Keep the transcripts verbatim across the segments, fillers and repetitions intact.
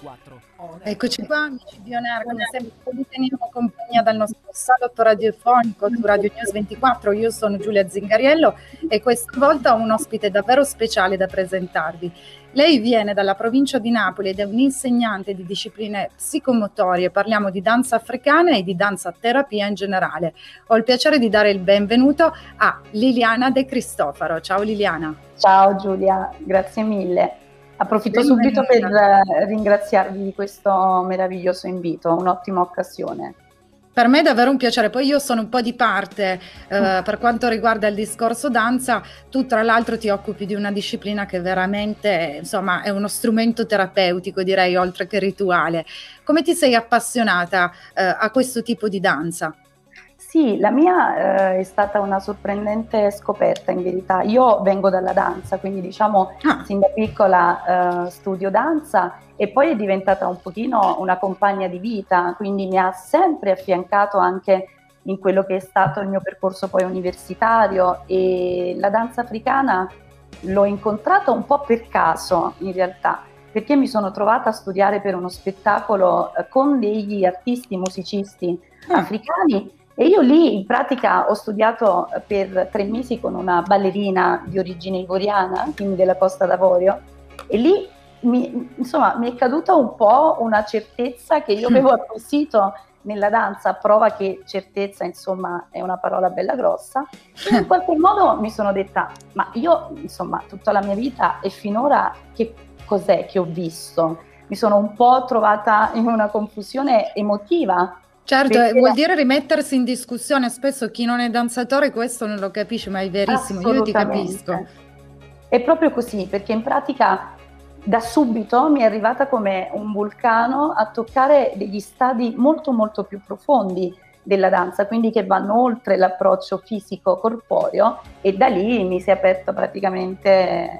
Eccoci qua, amici di On Air, come sempre vi teniamo compagnia dal nostro salotto radiofonico su Radio News ventiquattro. Io sono Giulia Zingariello e questa volta ho un ospite davvero speciale da presentarvi. Lei viene dalla provincia di Napoli ed è un'insegnante di discipline psicomotorie, parliamo di danza africana e di danza terapia in generale. Ho il piacere di dare il benvenuto a Liliana De Cristofaro. Ciao Liliana. Ciao Giulia, grazie mille. Approfitto subito per ringraziarvi di questo meraviglioso invito, un'ottima occasione. Per me è davvero un piacere, poi io sono un po' di parte eh, per quanto riguarda il discorso danza. Tu tra l'altro ti occupi di una disciplina che veramente, insomma, è uno strumento terapeutico, direi, oltre che rituale. Come ti sei appassionata eh, a questo tipo di danza? Sì, la mia eh, è stata una sorprendente scoperta in verità. Io vengo dalla danza, quindi diciamo ah. sin da piccola eh, studio danza e poi è diventata un pochino una compagna di vita, quindi mi ha sempre affiancato anche in quello che è stato il mio percorso poi universitario, e la danza africana l'ho incontrata un po' per caso in realtà, perché mi sono trovata a studiare per uno spettacolo eh, con degli artisti, musicisti ah. africani. E io lì in pratica ho studiato per tre mesi con una ballerina di origine ivoriana, quindi della Costa d'Avorio, e lì mi, insomma, mi è caduta un po' una certezza che io avevo acquisito nella danza, prova che certezza insomma è una parola bella grossa, e in qualche modo mi sono detta, ma io insomma tutta la mia vita e finora che cos'è che ho visto? Mi sono un po' trovata in una confusione emotiva. Certo, perché vuol dire rimettersi in discussione. Spesso chi non è danzatore questo non lo capisce, ma è verissimo, io ti capisco. È proprio così, perché in pratica da subito mi è arrivata come un vulcano a toccare degli stadi molto molto più profondi della danza, quindi che vanno oltre l'approccio fisico corporeo, e da lì mi si è aperto praticamente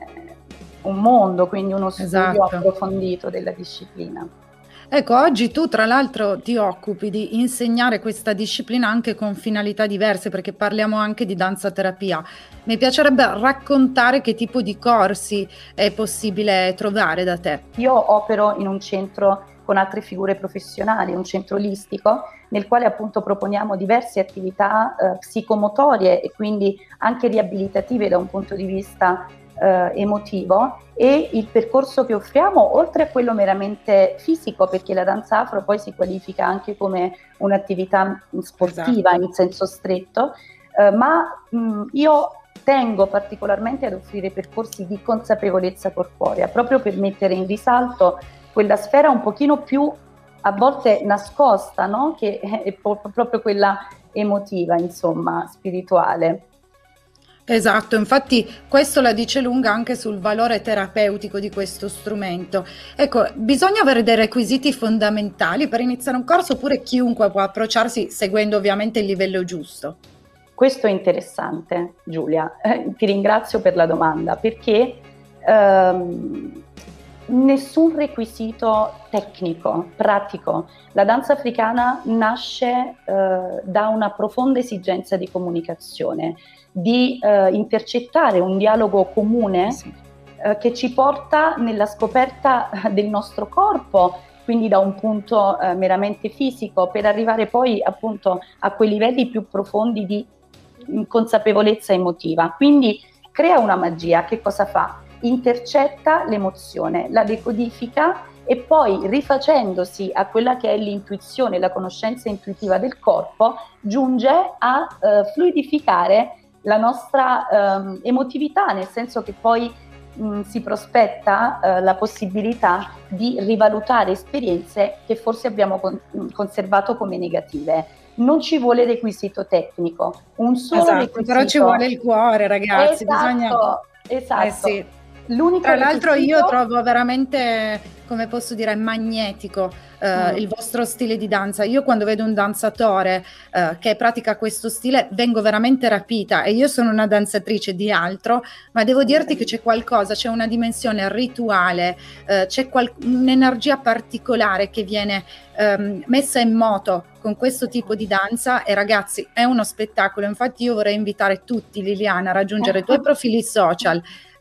un mondo, quindi uno studio esatto. approfondito della disciplina. Ecco, oggi tu tra l'altro ti occupi di insegnare questa disciplina anche con finalità diverse, perché parliamo anche di danza terapia. Mi piacerebbe raccontare che tipo di corsi è possibile trovare da te. Io opero in un centro con altre figure professionali, un centro olistico, nel quale appunto proponiamo diverse attività eh, psicomotorie e quindi anche riabilitative da un punto di vista eh, emotivo. E il percorso che offriamo, oltre a quello meramente fisico, perché la danza afro poi si qualifica anche come un'attività sportiva esatto. in senso stretto, eh, ma mh, io tengo particolarmente ad offrire percorsi di consapevolezza corporea, proprio per mettere in risalto quella sfera un pochino più a volte nascosta, no? Che è proprio quella emotiva, insomma, spirituale. Esatto, infatti questo la dice lunga anche sul valore terapeutico di questo strumento. Ecco, bisogna avere dei requisiti fondamentali per iniziare un corso, oppure chiunque può approcciarsi seguendo ovviamente il livello giusto? Questo è interessante, Giulia, eh, ti ringrazio per la domanda, perché ehm, nessun requisito tecnico, pratico. La danza africana nasce eh, da una profonda esigenza di comunicazione, di eh, intercettare un dialogo comune sì. eh, che ci porta nella scoperta del nostro corpo, quindi da un punto eh, meramente fisico, per arrivare poi appunto a quei livelli più profondi di consapevolezza emotiva. Quindi crea una magia. Che cosa fa? Intercetta l'emozione, la decodifica e poi, rifacendosi a quella che è l'intuizione, la conoscenza intuitiva del corpo, giunge a eh, fluidificare la nostra ehm, emotività, nel senso che poi mh, si prospetta eh, la possibilità di rivalutare esperienze che forse abbiamo con- conservato come negative. Non ci vuole requisito tecnico, un solo esatto, requisito. Però ci vuole il cuore, ragazzi. Esatto, bisogna... esatto. Eh sì. L'unico Tra l'altro requisito... io trovo veramente, come posso dire, magnetico eh, mm. il vostro stile di danza. Io quando vedo un danzatore eh, che pratica questo stile vengo veramente rapita, e io sono una danzatrice di altro, ma devo dirti che c'è qualcosa, c'è una dimensione rituale, eh, c'è qual- un'energia particolare che viene ehm, messa in moto con questo tipo di danza, e ragazzi è uno spettacolo. Infatti io vorrei invitare tutti, Liliana, a raggiungere i tuoi profili social,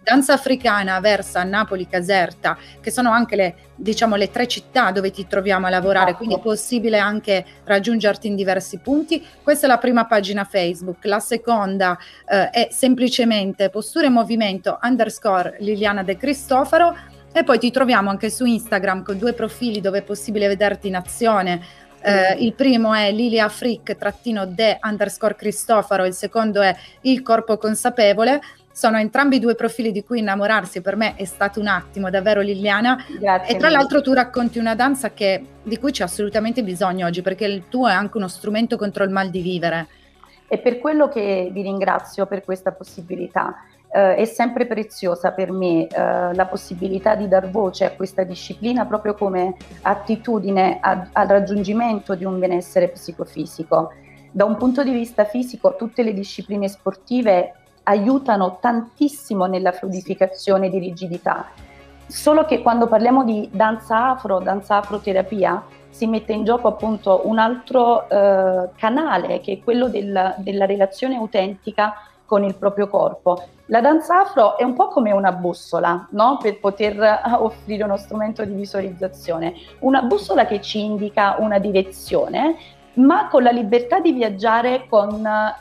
Danza africana versa Napoli, Caserta, che sono anche le, diciamo, le tre città dove ti troviamo a lavorare, Esatto. quindi è possibile anche raggiungerti in diversi punti. Questa è la prima pagina Facebook. La seconda eh, è semplicemente postura e movimento underscore Liliana De Cristofaro, e poi ti troviamo anche su Instagram con due profili dove è possibile vederti in azione. Eh, il primo è Lilia Frick trattino de underscore Cristofaro, il secondo è Il Corpo Consapevole. Sono entrambi due profili di cui innamorarsi, per me è stato un attimo, davvero, Liliana. Grazie e tra mille. l'altro tu racconti una danza che, di cui c'è assolutamente bisogno oggi, perché il tuo è anche uno strumento contro il mal di vivere. E per quello che vi ringrazio per questa possibilità. Eh, è sempre preziosa per me eh, la possibilità di dar voce a questa disciplina proprio come attitudine a, al raggiungimento di un benessere psicofisico. Da un punto di vista fisico, tutte le discipline sportive aiutano tantissimo nella fluidificazione di rigidità, solo che quando parliamo di danza afro, danza afroterapia, si mette in gioco appunto un altro eh, canale, che è quello del, della relazione autentica con il proprio corpo. La danza afro è un po' come una bussola, no? Per poter offrire uno strumento di visualizzazione, una bussola che ci indica una direzione, ma con la libertà di viaggiare con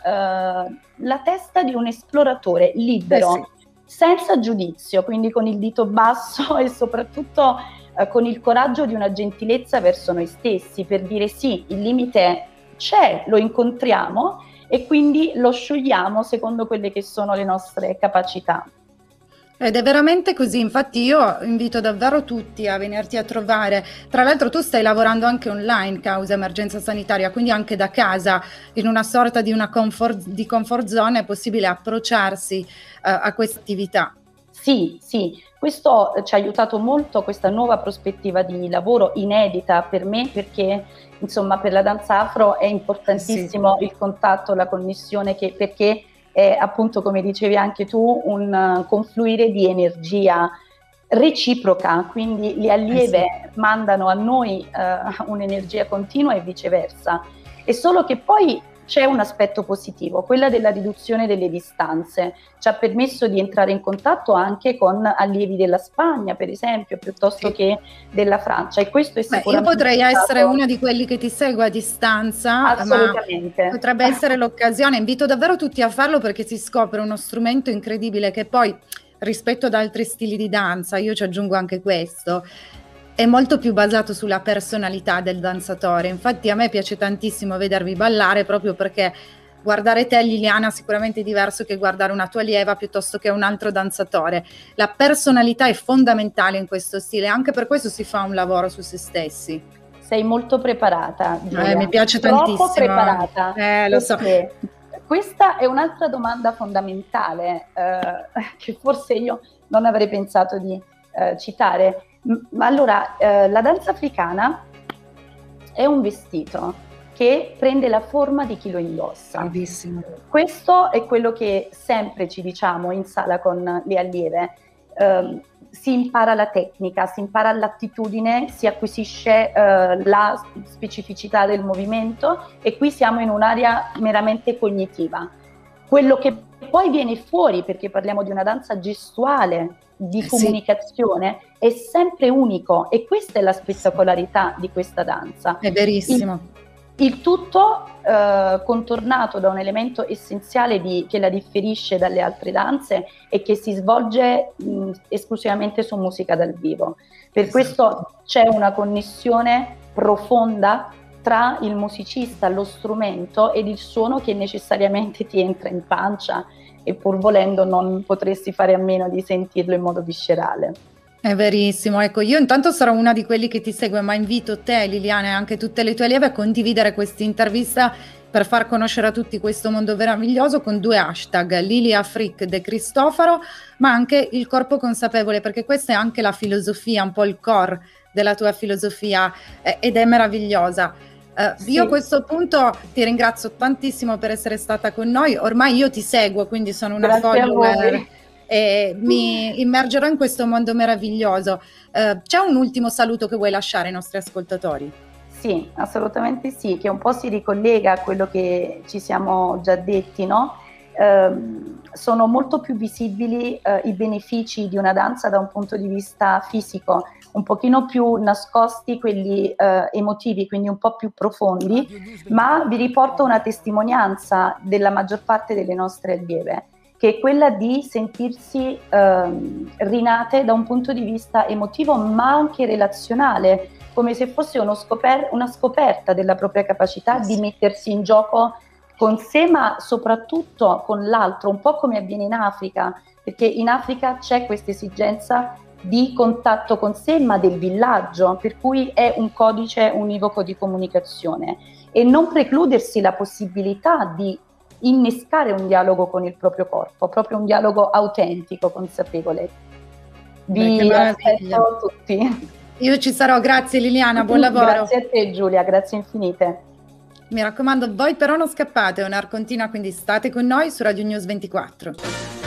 eh, la testa di un esploratore libero, Eh sì. senza giudizio, quindi con il dito basso e soprattutto eh, con il coraggio di una gentilezza verso noi stessi, per dire sì, il limite c'è, lo incontriamo e quindi lo sciogliamo secondo quelle che sono le nostre capacità. Ed è veramente così, infatti io invito davvero tutti a venirti a trovare. Tra l'altro tu stai lavorando anche online causa emergenza sanitaria, quindi anche da casa, in una sorta di una comfort, di comfort zone, è possibile approcciarsi uh, a questa attività. Sì, sì, questo ci ha aiutato molto, questa nuova prospettiva di lavoro inedita per me, perché insomma per la danza afro è importantissimo sì. il contatto, la connessione, che, perché è appunto, come dicevi anche tu, un uh, confluire di energia reciproca, quindi le allieve eh sì. mandano a noi uh, un'energia continua e viceversa. È solo che poi c'è un aspetto positivo, quella della riduzione delle distanze. Ci ha permesso di entrare in contatto anche con allievi della Spagna, per esempio, piuttosto sì. che della Francia. E questo è sicuramente. Beh, io potrei stato... essere una di quelli che ti segue a distanza, assolutamente. Ma potrebbe essere l'occasione. Invito davvero tutti a farlo, perché si scopre uno strumento incredibile che poi, rispetto ad altri stili di danza, io ci aggiungo anche questo, è molto più basato sulla personalità del danzatore. Infatti a me piace tantissimo vedervi ballare, proprio perché guardare te, Liliana, sicuramente è diverso che guardare una tua allieva piuttosto che un altro danzatore. La personalità è fondamentale in questo stile, anche per questo si fa un lavoro su se stessi. Sei molto preparata, Giulia. Eh, mi piace Troppo tantissimo. preparata. Eh, lo so. Questa è un'altra domanda fondamentale eh, che forse io non avrei pensato di eh, citare. Ma allora, eh, la danza africana è un vestito che prende la forma di chi lo indossa. Bravissimo. Questo è quello che sempre ci diciamo in sala con le allieve. Eh, si impara la tecnica, si impara l'attitudine, si acquisisce eh, la specificità del movimento, e qui siamo in un'area meramente cognitiva. Quello che poi viene fuori, perché parliamo di una danza gestuale, di eh comunicazione, sì. è sempre unico, e questa è la spettacolarità di questa danza. È verissimo. Il, il tutto eh, contornato da un elemento essenziale di, che la differisce dalle altre danze, e che si svolge mh, esclusivamente su musica dal vivo. Per esatto. questo c'è una connessione profonda tra il musicista, lo strumento ed il suono, che necessariamente ti entra in pancia, e pur volendo non potresti fare a meno di sentirlo in modo viscerale. È verissimo, ecco, io intanto sarò una di quelli che ti segue, ma invito te, Liliana, e anche tutte le tue allieve a condividere questa intervista per far conoscere a tutti questo mondo meraviglioso con due hashtag, Lilia Frick De Cristofaro, ma anche Il Corpo Consapevole, perché questa è anche la filosofia, un po' il core della tua filosofia, eh, ed è meravigliosa. Uh, sì. Io a questo punto ti ringrazio tantissimo per essere stata con noi. Ormai io ti seguo, quindi sono una Grazie follower e mi immergerò in questo mondo meraviglioso. Uh, c'è un ultimo saluto che vuoi lasciare ai nostri ascoltatori? Sì, assolutamente sì, che un po' si ricollega a quello che ci siamo già detti, no? ehm, sono molto più visibili eh, i benefici di una danza da un punto di vista fisico, un pochino più nascosti quelli eh, emotivi, quindi un po' più profondi, ma vi riporto una testimonianza della maggior parte delle nostre allieve, che è quella di sentirsi ehm, rinate da un punto di vista emotivo, ma anche relazionale, come se fosse uno scoper- una scoperta della propria capacità di mettersi in gioco con sé, ma soprattutto con l'altro, un po' come avviene in Africa, perché in Africa c'è questa esigenza di contatto con sé, ma del villaggio, per cui è un codice univoco di comunicazione, e non precludersi la possibilità di innescare un dialogo con il proprio corpo, proprio un dialogo autentico, consapevole. Vi aspetto tutti. Io ci sarò, grazie Liliana, buon lavoro. Grazie a te Giulia, grazie infinite. Mi raccomando, voi però non scappate, Onar continua, quindi state con noi su Radio News ventiquattro.